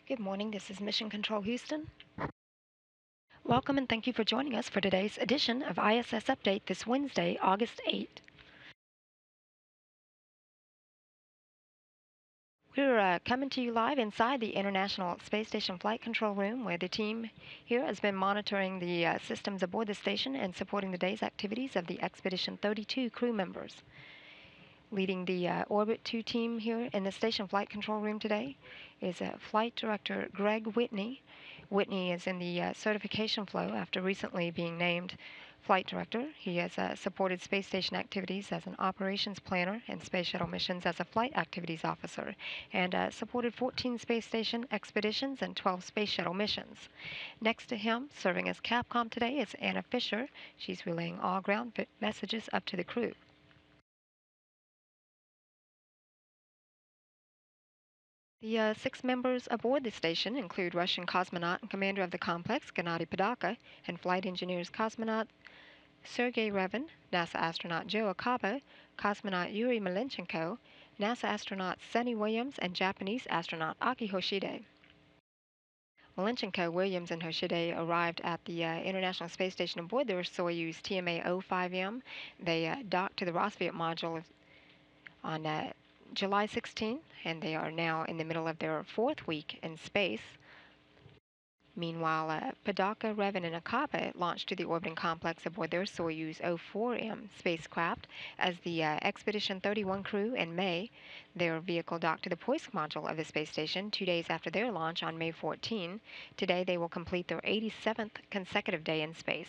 Good morning, this is Mission Control Houston. Welcome and thank you for joining us for today's edition of ISS Update this Wednesday, August 8th. We're coming to you live inside the International Space Station Flight Control Room, where the team here has been monitoring the systems aboard the station and supporting the day's activities of the Expedition 32 crew members. Leading the Orbit 2 team here in the Station Flight Control Room today is Flight Director Greg Whitney. Whitney is in the certification flow after recently being named Flight Director. He has supported space station activities as an operations planner and space shuttle missions as a flight activities officer, and supported 14 space station expeditions and 12 space shuttle missions. Next to him, serving as Capcom today, is Anna Fisher. She's relaying all ground messages up to the crew. The 6 members aboard the station include Russian cosmonaut and commander of the complex, Gennady Padalka, and flight engineers cosmonaut Sergei Revin, NASA astronaut Joe Akaba, cosmonaut Yuri Malenchenko, NASA astronaut Sunny Williams, and Japanese astronaut Aki Hoshide. Malenchenko, Williams, and Hoshide arrived at the International Space Station aboard their Soyuz TMA-05M. They docked to the Rossviet module on July 16, and they are now in the middle of their 4th week in space. Meanwhile, Padalka, Revin, and Akaba launched to the orbiting complex aboard their Soyuz 04M spacecraft as the Expedition 31 crew in May. Their vehicle docked to the Poisk module of the space station 2 days after their launch on May 14. Today, they will complete their 87th consecutive day in space.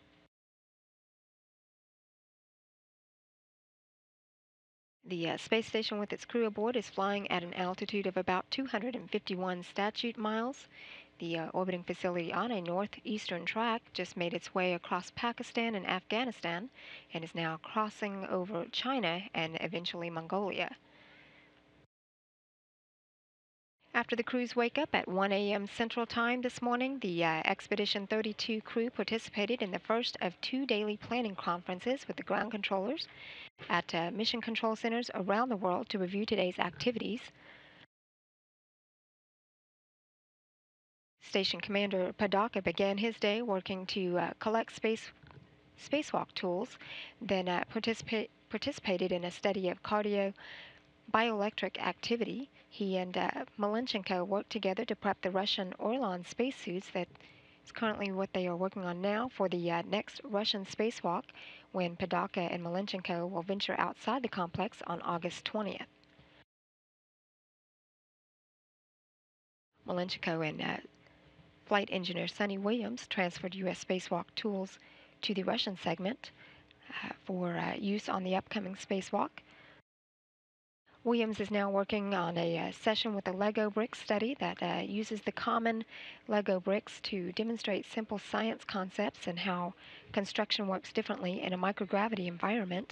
The space station with its crew aboard is flying at an altitude of about 251 statute miles. The orbiting facility on a northeastern track just made its way across Pakistan and Afghanistan and is now crossing over China and eventually Mongolia. After the crew's wake up at 1 a.m. Central Time this morning, the Expedition 32 crew participated in the first of 2 daily planning conferences with the ground controllers at mission control centers around the world to review today's activities. Station Commander Padalka began his day working to collect spacewalk tools, then participated in a study of cardio bioelectric activity. He and Malenchenko worked together to prep the Russian Orlan spacesuits. That is currently what they are working on now for the next Russian spacewalk, when Padalka and Malenchenko will venture outside the complex on August 20th. Malenchenko and flight engineer Sunny Williams transferred U.S. spacewalk tools to the Russian segment for use on the upcoming spacewalk. Williams is now working on a session with a Lego brick study that uses the common Lego bricks to demonstrate simple science concepts and how construction works differently in a microgravity environment.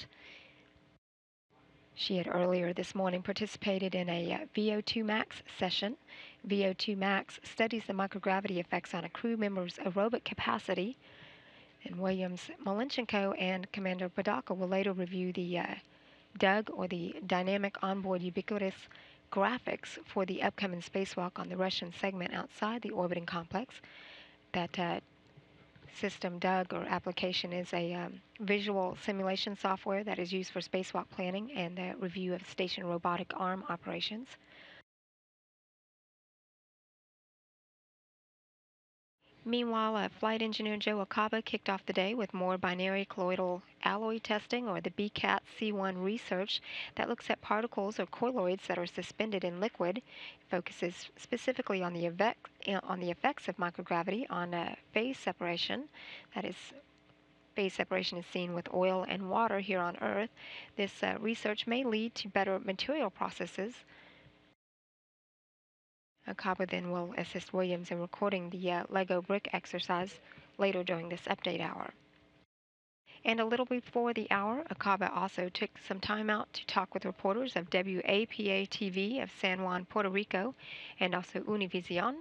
She had earlier this morning participated in a VO2 max session. VO2 max studies the microgravity effects on a crew member's aerobic capacity. And Williams, Malenchenko, and Commander Padalka will later review the DUG, or the Dynamic Onboard Ubiquitous graphics, for the upcoming spacewalk on the Russian segment outside the orbiting complex. That system, DUG, or application, is a visual simulation software that is used for spacewalk planning and the review of station robotic arm operations. Meanwhile, flight engineer Joe Akaba kicked off the day with more binary colloidal alloy testing, or the BCAT C1 research that looks at particles or colloids that are suspended in liquid. It focuses specifically on the effects of microgravity on phase separation. That is, phase separation is seen with oil and water here on Earth. This research may lead to better material processes. Akaba then will assist Williams in recording the Lego brick exercise later during this update hour. And a little before the hour, Akaba also took some time out to talk with reporters of WAPA TV of San Juan, Puerto Rico, and also Univision.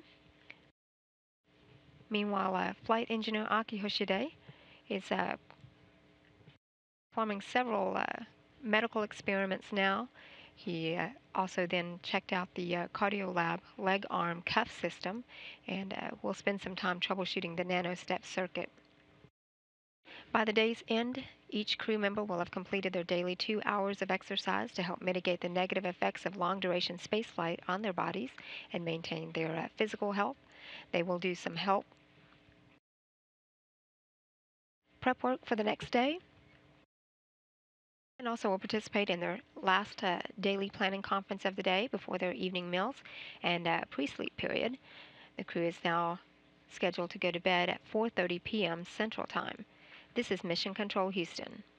Meanwhile, flight engineer Aki Hoshide is performing several medical experiments now He also then checked out the Cardiolab leg arm cuff system, and we'll spend some time troubleshooting the nanostep circuit. By the day's end, each crew member will have completed their daily 2 hours of exercise to help mitigate the negative effects of long duration spaceflight on their bodies and maintain their physical health. They will do some help prep work for the next day and also will participate in their last daily planning conference of the day before their evening meals and pre-sleep period. The crew is now scheduled to go to bed at 4:30 p.m. Central Time. This is Mission Control Houston.